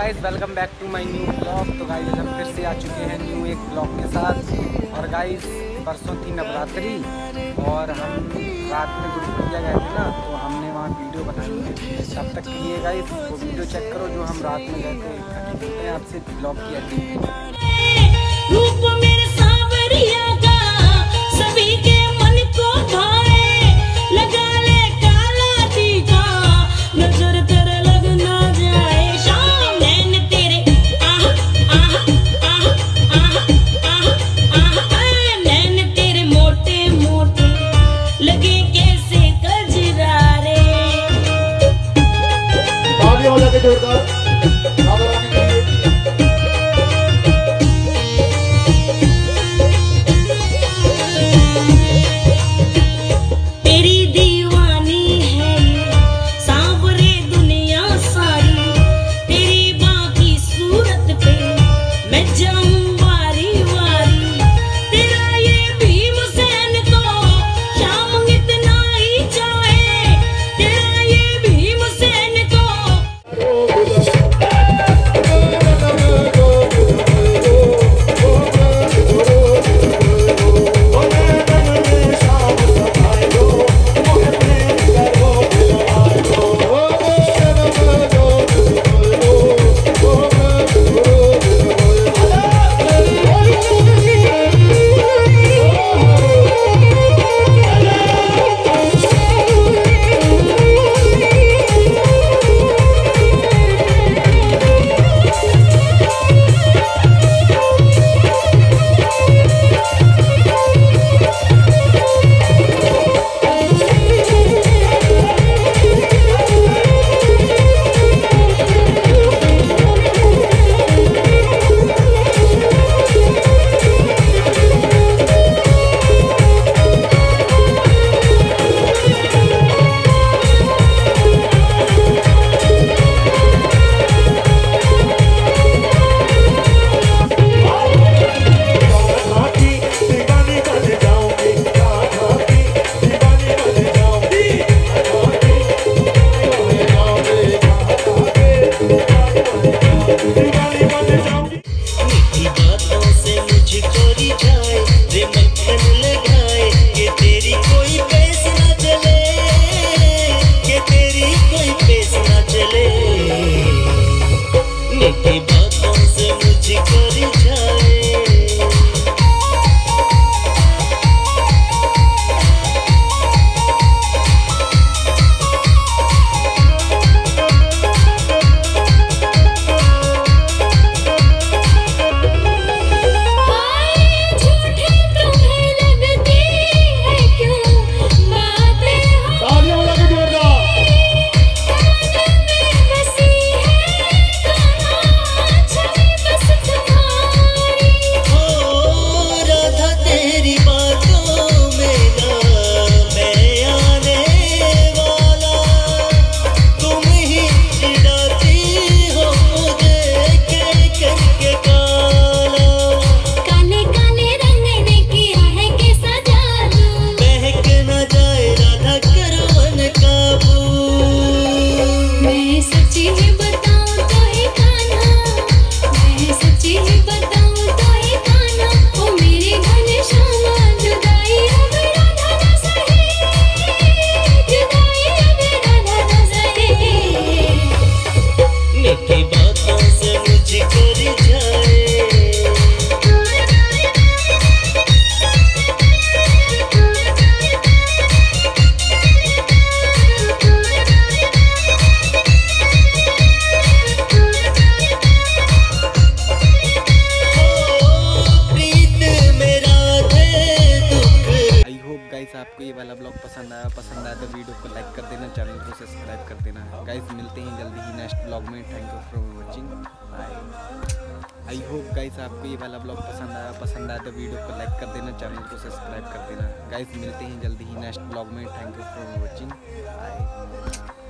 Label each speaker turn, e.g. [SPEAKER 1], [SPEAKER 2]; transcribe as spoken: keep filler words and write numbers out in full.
[SPEAKER 1] Guys welcome back to my new blog. तो guys हम फिर से आ चुके हैं न्यू एक ब्लॉग के साथ। और गाइस परसों थी नवरात्रि और हम रात में गुरु पूजा गए थे ना, तो हमने वहाँ वीडियो बनाई है। तब तक के लिए गाइस वो वीडियो चेक करो जो हम रात में गए थे। ताकि मिलते हैं आपसे ब्लॉग किया सभी के मन को भाए, लगा ले काला टीका, नजर तेरे लग ना जाए। शाम नैन तेरे आह आह आह आह आह आह, नैन तेरे मोटे मोटे लगे कैसे कजरारे।
[SPEAKER 2] आगे हो जाके जोरदार
[SPEAKER 1] आपको ये वाला ब्लॉग पसंद आया पसंद आया तो वीडियो को लाइक कर देना, चैनल को सब्सक्राइब कर देना। गाइस मिलते हैं जल्दी ही नेक्स्ट ब्लॉग में। Thank you for watching, bye. I hope guys आपको ये वाला ब्लॉग पसंद आया पसंद आया तो वीडियो को लाइक कर देना, चैनल को सब्सक्राइब कर देना। गाइस मिलते हैं जल्दी ही नेक्स्ट ब्लॉग में। Thank you for watching, bye.